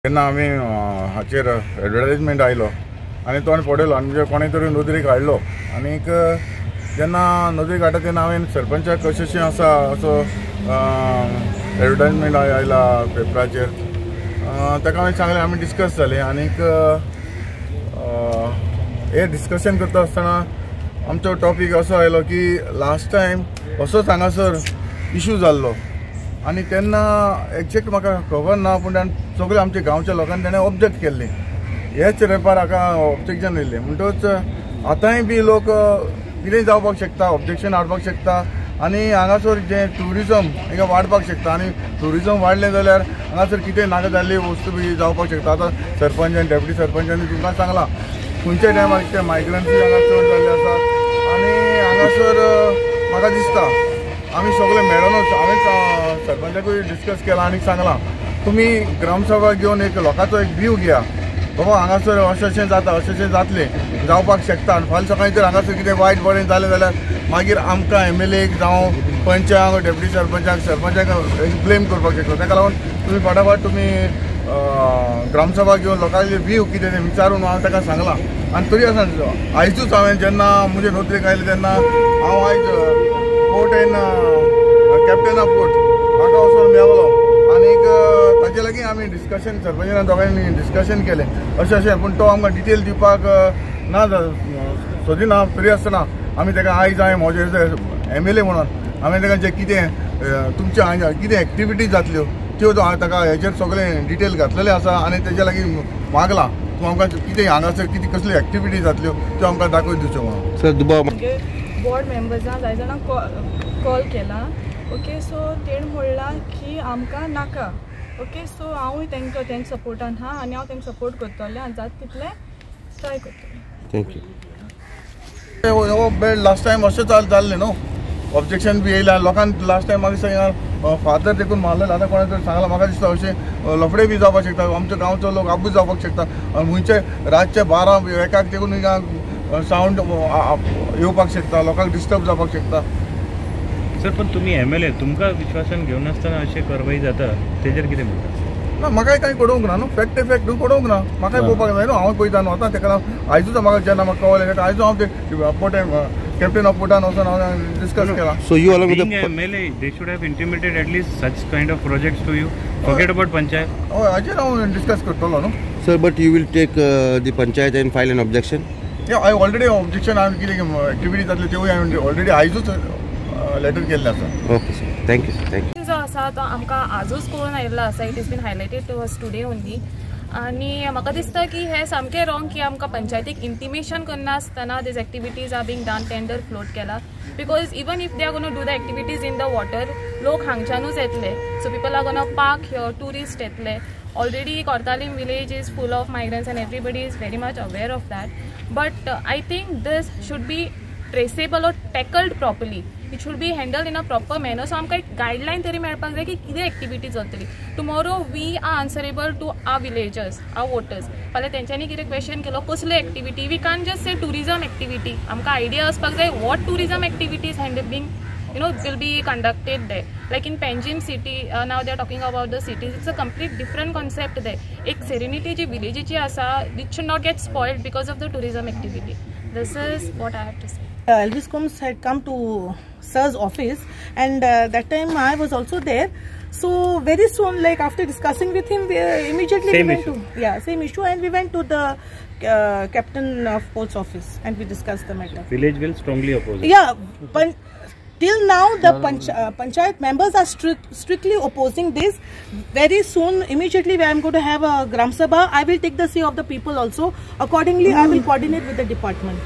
तेन्ना आमी हाचेर एडवर्टायजमेंट आयलो आनी तो पळयलो आनी म्हणजे कोणे तरी नोंदणी काडलो आनीक जेन्ना नोंदणी काडटा तेन्ना हांवें सरपंचाक कशें आसा असो एडवर्टायजमेंट आयला पेपराचेर ताका हांवें सांगलें आमी डिस्कस जालें आनीक हे डिस्कशन करता आसतना आमचो टॉपीक असो आयलो की लास्ट टायम असोच हांगासर इशू जाल्लो आनी तेन्ना एक्झॅक्ट म्हाका खबर ना पूण सगळे आमच्या गांवच्या लोकांनी ताणें ऑब्जेक्ट केल्ली हेच रेपार हाका ऑब्जेक्शन येयल्लें म्हणटच आतांय बी लोक कितेंय जावपाक शकता ऑब्जेक्शन हाडपाक शकता आनी हांगासर जे ट्युरिजम हिंगा वाडपाक शकता आनी ट्युरिजम वाडलें जाल्यार हांगासर कितेंय नाका जाल्ली वस्तू बी जावपाक शकता आतां सरपंच आनी डेप्युटी सरपंचांनी तुमकां सांगलां खंयच्या टायमार कितें मायग्रंट्स हांगा चड जाल्ले आसात आनी हांगासर म्हाका दिसता आमी सगळे मेळोनूच हांवें सरपंचाकूय डिस्कस केलां आनी सांगलां तुमी ग्रामसभा घेवन एक लोकांचो एक व्यू घेया बाबा हांगासर अशें जाता अशें जातलें जावपाक शकता आनी फाल्यां सकाळीं जर हांगासर कितें वायट बरें जालें जाल्यार मागीर आमकां MLAक जावं पंचाक डेप्युटी सरपंचाक ब्लेम करपाक शकता ताका लागून तुमी फटाफट तुमी ग्रामसभा घेवन लोकांचे व्यू कितें तें विचारून हांवें ताका सांगलां आनी तरी आसा आयजूच हांवें जेन्ना म्हजे नोंदणीक आयलें तेन्ना हांव आयज port and captain of port म्हाका वचून मेळलो आनीक ताचे लागीं आमी डिस्कशन सरपंचान दोगांयनी डिस्कशन केलें अशें पूण तो आमकां डिटेल दिवपाक ना सोदिना तरी आसतना आमी ताका आयज हांवें म्हजे MLA म्हणून हांवें ताका जे कितें तुमच्या हांगा कितें एक्टिविटीज जातल्यो त्यो हांवें ताका हेचेर सगळें डिटेल घातलेलें आसा आनी तेच्या लागीं मागलां तूं आमकां कितें हांगासर कितें कसल्यो एक्टिविटीज जातल्यो त्यो आमकां दाखोवन दिवच्यो म्हणून सर दुबाव बोर्ड मेंबर्सां जाय जाणां कॉल केला ओके सो तेण म्हणलां की आमकां नाका ओके सो हांवूय तेंच्या सपोर्टान आहा आनी हांव तेंका सपोर्ट करतलें आनी जाता तितलें ट्राय करतलें थँक्यू हो बेड लास्ट टायम अशें जाल्लें न्हू ऑब्जेक्शन बी येयलें लोकांनी लास्ट टायम म्हाका सांग फादर देखून मारलें आतां कोणें तरी सांगलां म्हाका दिसता अशें लफडे बी जावपाक शकता आमच्या गांवचो लोक आपूच जावपाक शकता खुंयचे रातचे 12 देखून हिंगा सावंड येवपाक शकता लोकांक डिस्टर्ब जावपाक शकता सर पण तुम्ही MLA तुमकां विश्वासान घेवन आसतना अशें कारवाई जाता तेजेर कितें म्हणटा ना म्हाकाय कांय कळोवंक ना न्हू फॅक्ट न्हू कळोवंक ना म्हाकाय पळोवपाक जाय न्हू हांव पळयता न्हू आतां ताका आयजूच म्हाका जेन्ना म्हाका कळलें आयजू हांव ते पोर्टान कॅप्टन ऑफ पोर्टान वचून हांवें डिस्कस केला so you along with MLA they should have intimated at least such kind of projects to you forget about panchayat हय हाचेर हांव डिस्कस करतलो न्हू sir but you will take the panchayat and file an objection हांवें already objection हांवें कितें activity जातली त्योय हांवें ऑलरेडी आयजूच लेटर केल्लें आसा okay sir thank you sir thank you जो आसा तो आमकां आजूच कळून आयिल्लो आसा it is been highlighted to us today only आनी म्हाका दिसता की हे सामकें रॉंग की आमकां पंचायतीक इंटिमेशन करना आसतना these activities are being done tender float केला because even if they are gonna do the activities in the water लोक हांगच्यानूच येतले so people are gonna park here tourist येतले already Curtorim village is full of migrants and everybody is very much aware of that but I think this should be traceable or tackled properly it should be handled in a proper manner so आमकां एक guideline तरी मेळपाक जाय की कितें activity जातली tomorrow we are answerable to our villagers our voters फाल्यां तेंच्यांनी कितें क्वेश्चन केलो कसली activity we can't just say tourism activity आमकां आयडिया आसपाक जाय what tourism activities handling will be conducted there like in Panjim city now they are talking about the cities it's a complete different concept there ek serenity ji village ji asa it should not get spoiled because of the tourism activity this is what I have to say. Elvis Combs had come to sir's office and that time I was also there so very soon like after discussing with him we immediately same we went issue. to same issue and we went to the captain of Port's office and we discussed the matter. Village will strongly oppose it. Yeah, till now the panchayat members are strictly opposing this. Very soon immediately when I am going to have a gram sabha I will take the say of the people also accordingly I will coordinate with the department.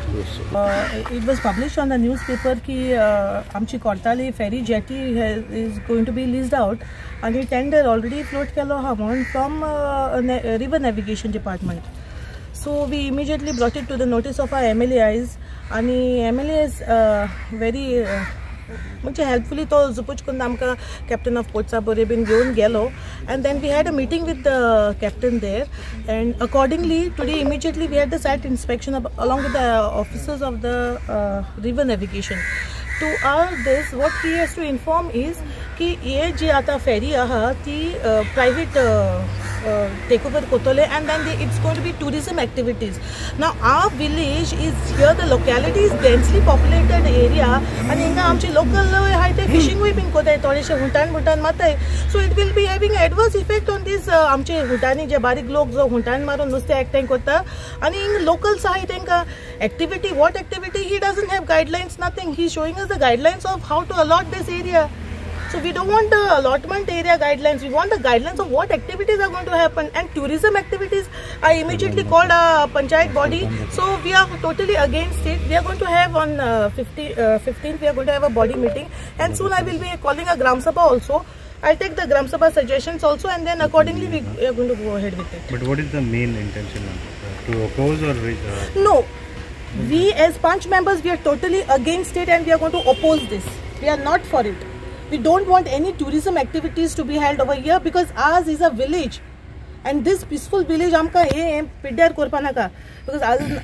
It was published on the newspaper ki amchi Kortali ferry jetty is going to be leased out and the tender already float kelo hamon from river navigation department. So we immediately brought it to the notice of our MLAs and MLA is very म्हणजे हेल्पफुली तो जुपूच करून आमकां captain of पोर्ट्सा बरें been घेवन गेलो and then we had a meeting with the captain there and accordingly today immediately we had the site inspection along with the officers of the river navigation to this what he has to inform is की हे जी आतां ferry आहा ती private take over Kotole, and then it's going to be tourism activities. Now our village is here, the locality is densely populated area, and inga amchi local haite fishing we bin kotai todeshe huntan matai, so it will be having adverse effect on this amche huntani je barik log jo huntan maron nuste acting kota, and in local side inga activity, what activity, he doesn't have guidelines, nothing. He's showing us the guidelines of how to allot this area. So we don't want the allotment area guidelines, we want the guidelines of what activities are going to happen. And tourism activities, I immediately called our panchayat body, so we are totally against it. We are going to have on 15th, we are going to have a body meeting, and soon I will be calling a Gram Sabha also. I'll take the Gram Sabha suggestions also, and then accordingly we are going to go ahead with it. But what is the main intention? To oppose or No, we as Panch members, we are totally against it, and we are going to oppose this. We are not for it. We don't want any tourism activities to be held over here, because ours is a village, and this peaceful village amka pidar korpana ka, because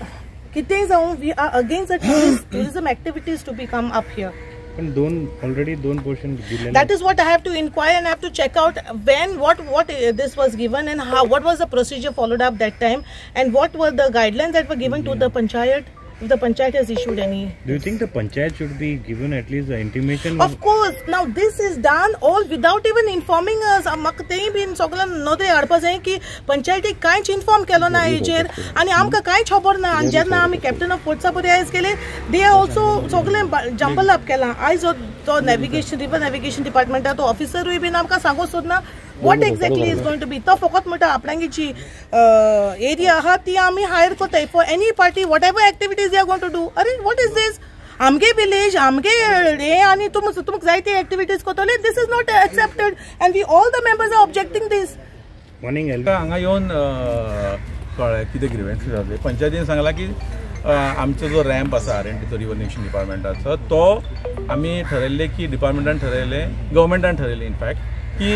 we are against the tourism activities to become up here. पण दोन portion दिले. That is what I have to inquire, and I have to check out when what this was given, and how, what was the procedure followed up that time, and what were the guidelines that were given to the panchayat, if the panchayat has issued any. Do you think the panchayat should be given at least the intimation? Of course. Now this is done all without even informing us. Amaktehi bin sogla node arpas hai ki panchayat kainch inform kelo na ijer, ani amka kainch khobor na anjar na ami captain of Potsapur is kele. They are also sogla jumble up kela. I so navigation, river navigation department to officer hui bin amka sango sodna what exactly is going to be. To fokat mota aplangi chi area ha ti ami hire kotai for any party, whatever activities they are going to do. Arey, what is this? Amge village, amge re ani tum zaite activities ko tole. This is not accepted, and we all the members are objecting this. Morning, हांगा येवन कळ्ळें कितें grievance जाले. पंचायतीन सांगला की आमचो जो ramp आसा आर&डी रिवर नॅविगेशन डिपार्टमेंटाचो, तो आमी ठरयल्ले की डिपार्टमेंटान ठरयले, गव्हर्मेंटान ठरयले इनफॅक्ट, की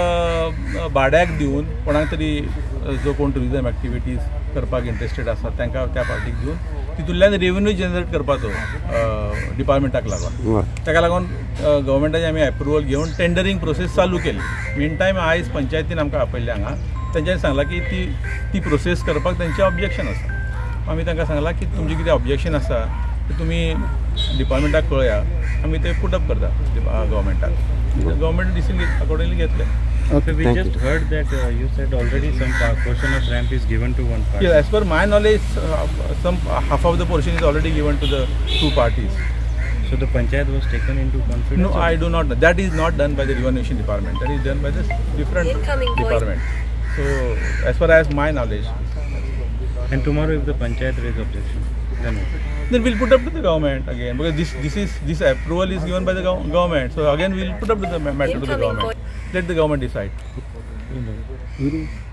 भाड्याक दिवन कोणाक तरी जो कोण टुरिजम एक्टिविटीज करपाक इंटरेस्टेड आसा तांकां त्या पार्टीक दिवन तितूंतल्यान रेव्हेन्यू जनरेट करपाचो डिपार्टमेंटाक लागून. ताका लागून गव्हर्मेंटाची आमी एप्रुवल घेवन टेंडरींग प्रोसेस चालू केली. मेन टायम आयज पंचायतीन आमकां आपयल्ले हांगा, तेंच्यांनी सांगलां की ती प्रोसेस करपाक तेंचें ऑब्जेक्शन आसा. आमी तांकां सांगलां की तुमचें कितें ऑब्जेक्शन आसा तें तुमी डिपार्टमेंटाक कळया, आमी ते पुटअप करता गव्हर्मेंटाक. गव्हर्मेंट डिसिजन अकॉर्डिंगली घेतले. Okay, we just heard that you said already some portion of ramp is given to one party. Yes, as per my knowledge, some half of the portion is already given to the two parties. So the panchayat was taken into confidence? No, I do not know. That is not done by the river navigation department. That is done by the different department. So, as far as my knowledge. And tomorrow, if the panchayat raise objection, then what? Then we'll put up to the government again, because this approval is given by the government. So again, we'll put up to the matter to the government. Let the government decide.